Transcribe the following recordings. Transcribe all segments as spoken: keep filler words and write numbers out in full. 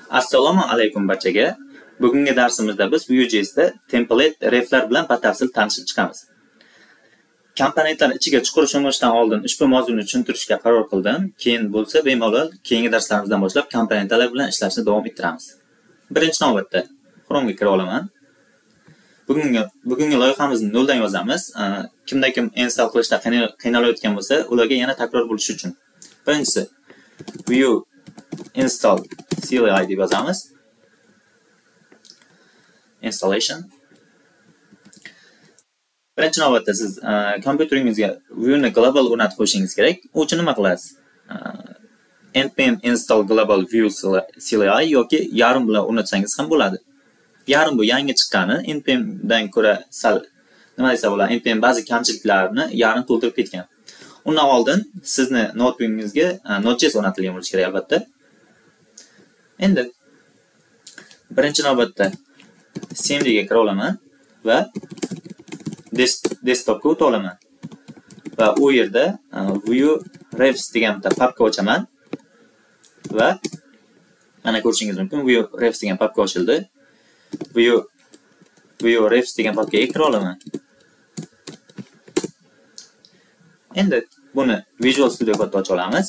Assalomu alaykum barchaga. Bugungi darsimizda biz Vue.js'da template reflar bilan batafsil tanishib chiqamiz. Komponentlar ichiga chuqur sho'ng'ishdan oldin ushbu mavzuni tushuntirishga qaror qildim. Keyin bo'lsa bemalol keyingi darslarimizdan boshlab komponentlar bilan ishlashni davom ettiramiz. Birinchi navbatda Chrome'ga kira olaman. Bugungi bugungi loyihamizni noldan yozamiz. Kimda kim install qilishda qiynalayotgan bo'lsa, ularga yana takror bo'lishi uchun. Birinchisi Vue install C L I deb yozamiz. Installation. Birinchi navbatda siz kompyuteringizga Vue'ni global o'rnatib qo'yishingiz kerak. U uchun nima qilasiz? npm install global Vue C L I yoki yarim bilan o'rnatsangiz ham bo'ladi. Yarim bu yangi chiqqani, npm dan ko'ra sal nima desa bo'ladi, npm ba'zi kamchiliklarni yarim to'ldirib ketgan. Undan oldin sizni notebookingizga Node.js o'rnatilgan bo'lishi kerak albatta. Endi birinchi navbatda C M D ga kira olaman va desktopga o'ta olaman. Va u yerda Vue refs degan bitta papka ochaman va mana ko'rishingiz mumkin, Vue refs degan papka ochildi. Vue Vue refs degan papkaga kira olaman. Endi buni Visual Studio Code'da ocha olamiz.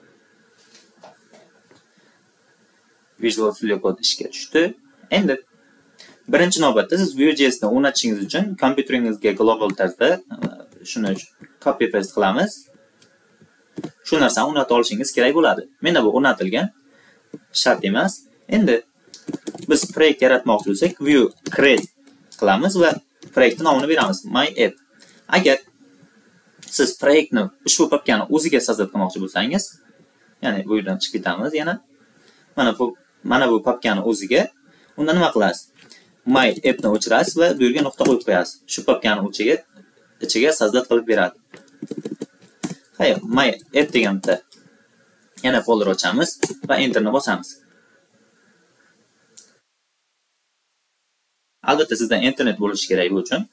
Visual Studio Code ishga tushdi. Endi birinchi navbatda siz Vue.js'ni o'rnatishingiz uchun kompyuteringizga global tarzda shuni copy paste qilamiz. Shu narsani o'rnatib olishingiz kerak bo'ladi. Menda bu o'rnatilgan, shart emas. Endi biz proyekt yaratmoqchi bo'lsak, Vue create qilamiz va proyektning nomini beramiz my app. Agar siz proyektni ushbu papkani o'ziga sazat qilmoqchi bo'lsangiz, ya'ni bu yerdan chiqib ketamiz yana. Mana bu mana bu papkani o'ziga, unda nima qilasiz? My app ni o'chirasiz va bu yerga nuqta qo'yib qo'yasiz. Shu papkani ichiga ichiga sazdat qilib beradi. Hayır, my app degan bitta yana folder ochamiz va enter ni bosamiz. Albatta sizda internet bo'lishi kerak bu uchun.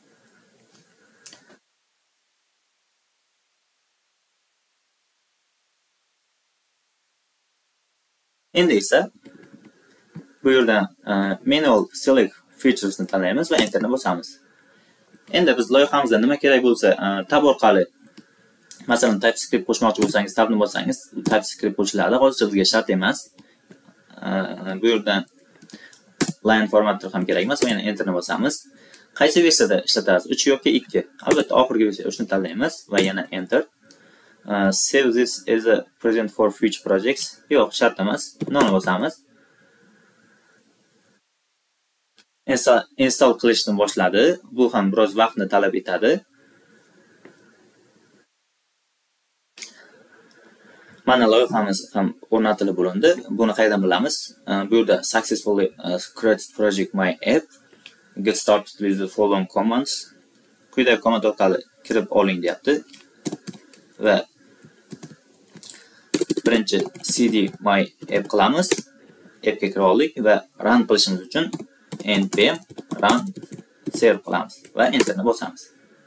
Endi esa bu yerdan manual select features ni tanlaymiz va enter ni bosamiz. Endi biz loyihamizda nima kerak bo'lsa, tab orqali masalan TypeScript qo'shmoqchi bo'lsangiz, tabni bossangiz, TypeScript qo'shiladi. Hozircha bizga shart emas. Bu yerdan line formattir ham kerak emas va yana enter ni bosamiz. Qaysi versiyada ishlatasiz? uch yoki ikki? Albatta oxirgi versiya uchni tanlaymiz va yana enter. Uh, save this as a present for future projects. Yo'q, shart emas. Noni bosamiz. Install, install qilishni boshladi. Bu ham biroz vaqtni talab etadi. Mana loyihamiz ham o'rnatilib bo'lindi. Buni qayerdan bilamiz? Uh, bu yerda successfully uh, created project my app. Get started with the following commands. Quyidagi komand orqali kirib oling deyapti. Va birinchi cd my app qilamiz. Appga kira oldik va run qilishimiz uchun npm run serve qilamiz va enter ni bosamiz.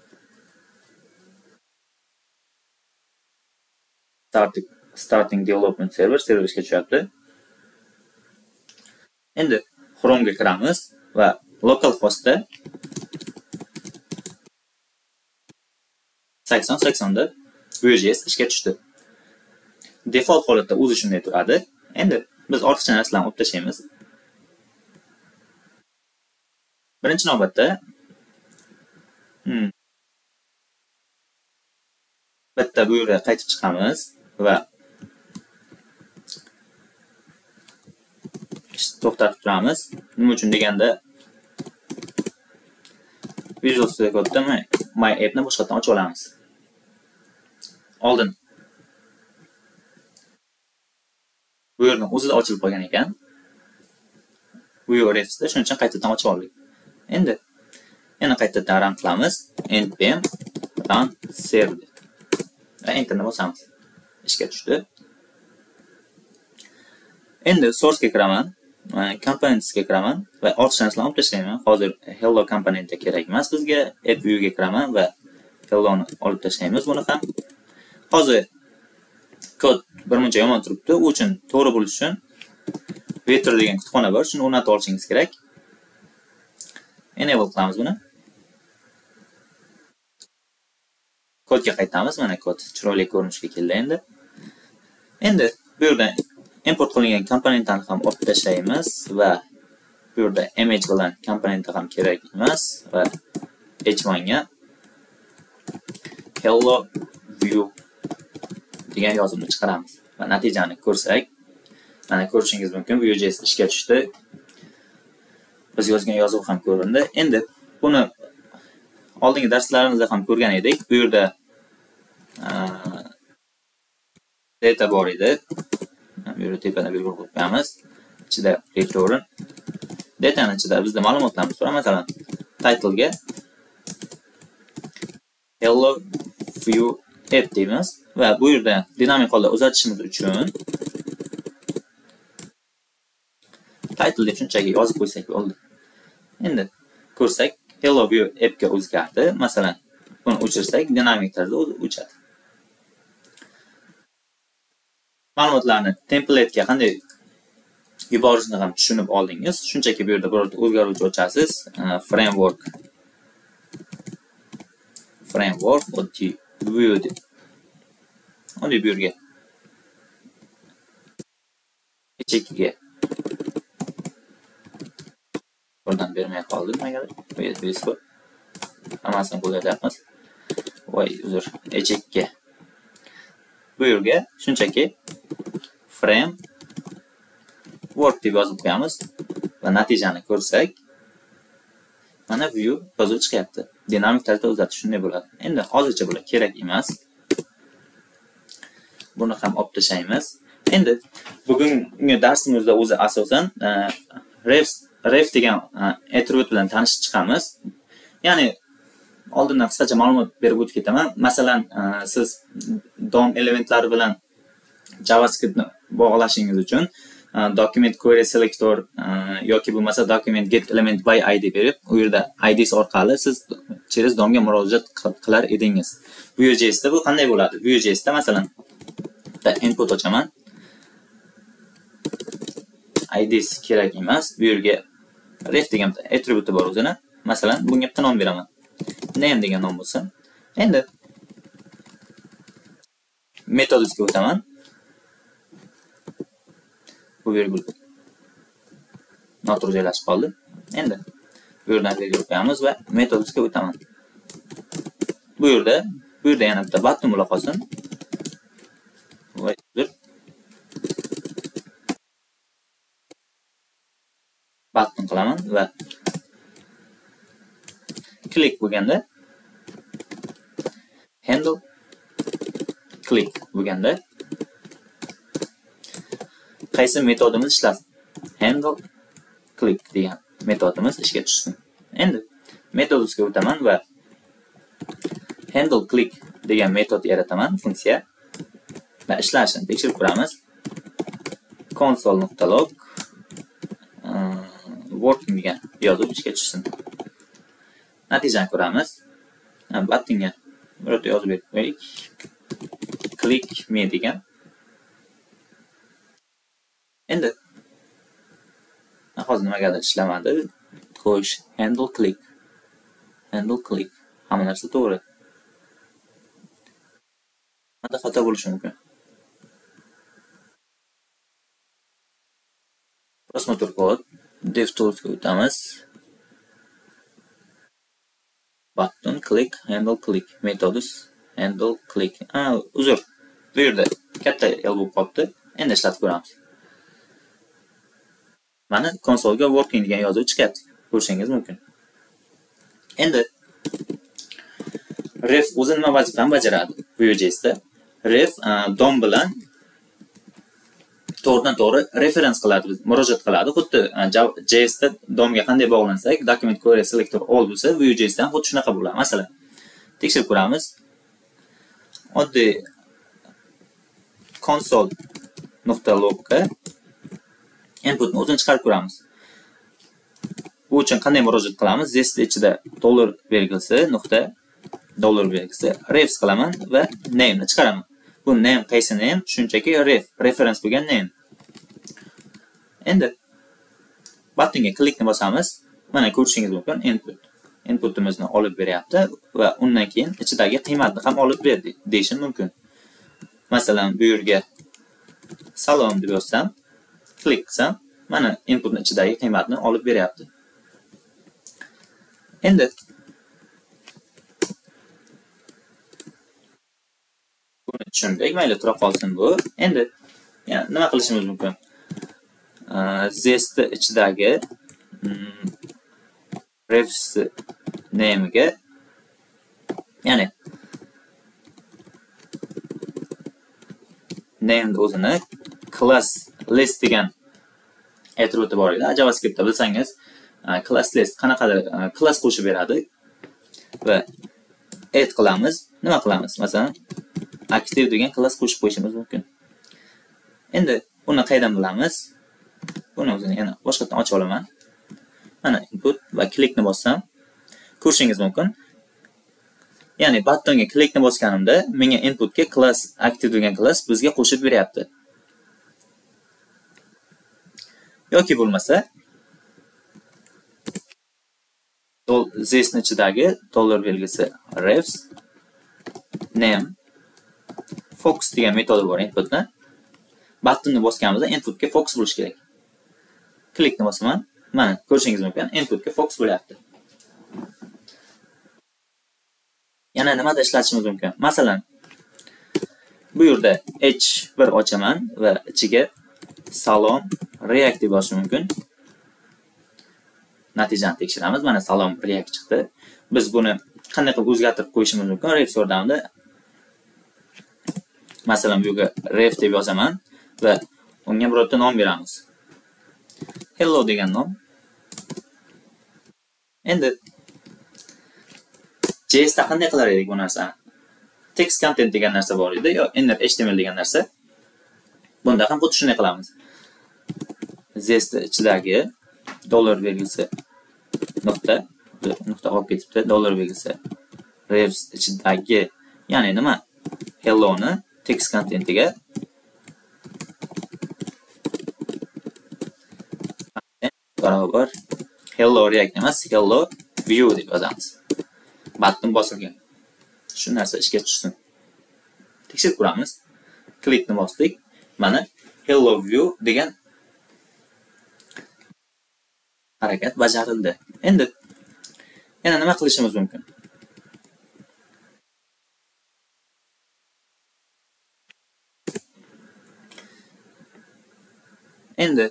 Starting starting development server server ishga tushyapti. Endi Chrome'ga kiramiz va localhostda sakson sakson da Vue.js ishga tushdi. Default holatda o'zi shunday turadi. Endi biz ortiqcha narsalarni olib tashlaymiz. Birinchi navbatda hmm. bitta bu yerga qaytib chiqamiz va to'xtatib turamiz. Nima uchun deganda Visual Studio Code'da my app ni boshqatdan ochib olamiz. Oldin bu yerni o'zida ochilib qolgan ekan. Vue refsda shuning uchun qaytadan ochib oldik. Endi yana qaytadan run qilamiz. npm run serve va enter ni bosamiz. Ishga tushdi. Endi source ga kiraman, components ga kiraman va ortiqcha narsalarni olib tashlayman. Hozir hello komponentga kerak emas bizga. App view ga kiraman va hello ni olib tashlaymiz buni ham. Hozir kod birmuncha yomon turibdi. U uchun to'g'ri bo'lish uchun Vector degan kutubxona bor, shuni o'rnatib olishingiz kerak. Enable qilamiz buni. Kodga qaytamiz. Mana kod chiroyli ko'rinishga keldi endi. Endi bu yerda import qilingan komponentlarni ham olib tashlaymiz va bu yerda image bilan komponentlar ham kerak emas va H one ga hello view degan yozuvni chiqaramiz va natijani ko'rsak, mana ko'rishingiz mumkin, Vue.js ishga tushdi. Biz yozgan yozuv ham ko'rindi. Endi buni oldingi darslarimizda ham ko'rgan edik. Bu yerda data bor edi. Bu yerda tepada belgilab qo'yamiz. Ichida return. Dataning ichida bizda ma'lumotlarimiz bor. Masalan, title ga hello view app deymiz va bu yerda dinamik holda uzatishimiz uchun title deb shunchaki yozib qo'ysak bo'ldi. Endi ko'rsak, hello view app ga o'zgardi. Masalan, buni o'chirsak, dinamik tarzda o'chadi. Ma'lumotlarni template ga qanday yuborishni ham tushunib oldingiz. Shunchaki bu yerda birorta o'zgaruvchi ochasiz. Framework framework oddiy view deb. Oddiy bu yerga chekkiga buradan bermay qoldim magalar. Bu yerda beskod. Hammasini qo'llayapmiz. Voy, uzr. Echekka. Bu yerga shunchaki frame work deb yozib qo'yamiz va natijani ko'rsak, mana view yozuv chiqyapti. Dinamik tarzda uzatish shunday bo'ladi. Endi hozircha bular kerak emas. Buni ham olib tashlaymiz. Endi bugungi darsimizda o'zi asosan ref ref degan attribute bilan tanishib chiqamiz. Ya'ni oldindan qisqacha ma'lumot berib o'tib ketaman. Masalan, siz D O M elementlari bilan JavaScriptni bog'lashingiz uchun document query selector yoki bo'lmasa document get element by id berib, u yerda I D orqali siz через D O M ga murojaat qilar edingiz. Vue.js da bu qanday bo'ladi? Vue.js da masalan input ochaman. I D kerak emas. Bu yerga ref degan attribute bor o'zini. Masalan, bunga bitta nom beraman. Name degan nom bo'lsin. Endi metodimizga o'taman. Bu virgul noto'g'ri joylashib qoldi. Endi bu yerdan virgul qo'yamiz va metodimizga o'taman. Bu yerda, bu yerda yana bitta button bo'la qolsin. Voy, uzr. Button qilaman va click bo'lganda handle click bo'lganda qaysi metodimiz ishlasin? Handle click degan metodimiz ishga tushsin. Endi metodimizga o'taman va handle click degan metod yarataman, funksiya. Va ishlashini tekshirib ko'ramiz. console.log working degan yozuv ishga tushsin. Natijani ko'ramiz. Buttonga bir yerda yozib qo'ydik. Click me degan. Endi hozir nimagadir ishlamadi. Xo'sh, handle click. Handle click. Hamma narsa to'g'ri. Mana xato bo'lishi mumkin. Prosmotor kod DevTools ga o'tamiz. Button click, handle click metodus handle click. Ah, uzr. Bu yerda katta el bo'lib qolibdi. Endi ishlatib ko'ramiz. Mana konsolga working degan yozuv chiqyapti. Ko'rishingiz mumkin. Endi ref o'zi nima vazifani bajaradi? Vue.js da ref D O M bilan to'g'ridan to'g'ri reference qiladi, murojaat qiladi. Xuddi J S da D O M ga qanday bog'lansak, document query selector all bo'lsa, Vue.js dan xuddi shunaqa bo'ladi. Masalan, tekshirib ko'ramiz. Oddiy console.log ga inputni o'zini chiqarib ko'ramiz. Bu uchun qanday murojaat qilamiz? This ichida dollar belgisi, nuqta, dollar belgisi, refs qilaman va name ni chiqaraman. Bu name qaysi name? Shunchaki ref, reference bo'lgan name. Endi buttonga klikni bosamiz. Mana ko'rishingiz mumkin, input. Inputimizni olib beryapti va undan keyin ichidagi qiymatni ham olib berdi deyishim mumkin. Masalan, bu yerga salom deb yozsam, klik qilsam, mana inputning ichidagi qiymatni olib beryapti. Endi buni tushundik, mayli tura qolsin bu. Endi yani nima qilishimiz mumkin? Zestni ichidagi refs name'ga ya'ni name o'zini class list degan attribute bor edi. JavaScriptda bilsangiz, class list qanaqadir class qo'shib beradi va add qilamiz. Nima qilamiz? Masalan, active degan class qo'shib qo'yishimiz mumkin. Endi buni qayerdan bilamiz? Buni o'zini yana boshqatdan ochib olaman. Mana input va klikni bossam, ko'rishingiz mumkin. Ya'ni buttonga klikni bosganimda menga inputga class active degan class bizga qo'shib beryapti. Yoki bo'lmasa, zestni ichidagi dollar belgisi refs name fox degan metodi bor inputni. Buttonni bosganimizda inputga fox bo'lish kerak. Klikni bosaman. Mana ko'rishingiz mumkin, inputga fox bo'lyapti. Yana nimada ishlatishimiz mumkin? Masalan, bu yerda h bir ochaman va ichiga salom react deb yozishim mumkin. Natijani tekshiramiz. Mana salom react chiqdi. Biz buni qanday qilib o'zgartirib qo'yishimiz mumkin? Ref yordamida. Masalan, bu yerga ref deb yozaman va unga birorta nom beramiz. Hello degan nom. Endi J S da qanday qilar edik bu narsani? Text content degan narsa bor edi, yo inner H T M L degan narsa. Bunda ham xuddi shunday qilamiz. Zest ichidagi dollar belgisi nuqta, nuqta qolib ketibdi. Dollar belgisi refs ichidagi, ya'ni nima? Hello ni text contentiga barobar hello react emas, hello view deb yozamiz. Button bosilgan. Shu narsa ishga tushsin. Tekshirib ko'ramiz. Klikni bosdik. Mana hello view degan harakat bajarildi. Endi yana nima qilishimiz mumkin? Endi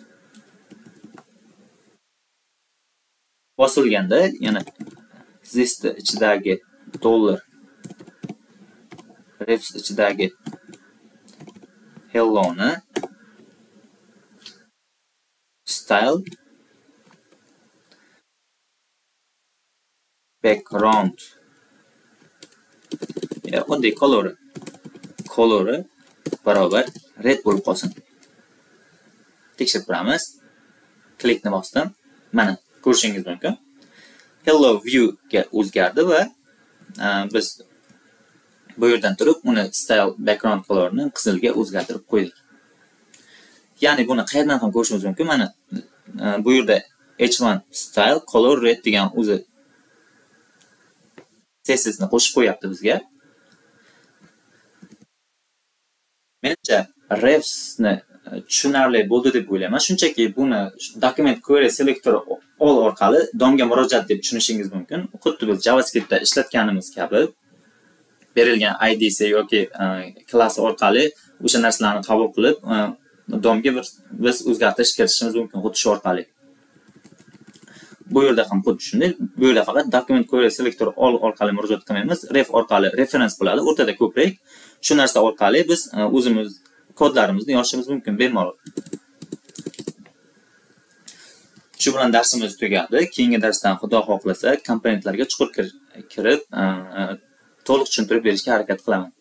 bosilganda yana zest ichidagi dollar refs ichidagi hello ni style background ya oddiy color color barobar red bo'lib qolsin. Tekshirib ko'ramiz. Klikni bosdim. Mana ko'rishingiz mumkin. Hello view ga o'zgardi va biz bu yerdan turib uni style background color ni qizilga o'zgartirib qo'ydik. Ya'ni buni qayerdan ham ko'rishimiz mumkin? Mana bu yerda H one style color red degan o'zi C S S ni qo'shib qo'yapti bizga. Menimcha refs ni tushunarli bo'ldi deb o'ylayman. Shunchaki buni document query selector all orqali domga murojaat deb tushunishingiz mumkin. Xuddi biz JavaScriptda ishlatganimiz kabi berilgan I D si yoki class orqali o'sha narsalarni qabul qilib domga biz o'zgartirish kiritishimiz mumkin xuddi shu orqali. Bu yerda ham xuddi shunday. Bu yerda faqat document query selector all orqali murojaat qilmaymiz, ref orqali reference bo'ladi. O'rtada ko'prik. Shu narsa orqali biz o'zimiz kodlarimizni yozishimiz mumkin bemalol. Shu bilan darsimiz tugadi. Keyingi darsdan Xudo xohlasa komponentlarga chuqur kirib, to'liq tushuntirib berishga harakat qilaman.